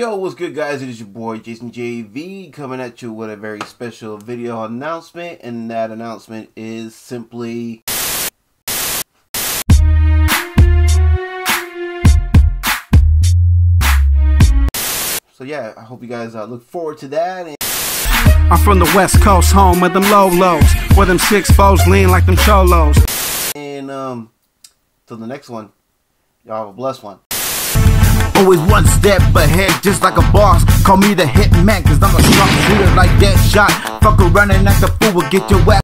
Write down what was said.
Yo, what's good guys? It is your boy Jason JV coming at you with a very special video announcement, and that announcement is simply so yeah, I hope you guys look forward to that. I'm from the West Coast, home of them low-lows, where them 6-4s lean like them cholos. And till the next one, y'all have a blessed one. Always one step ahead, just like a boss. Call me the hitman, cause I'm a strong shooter like that shot. Fuck around and act a fool, will get your ass.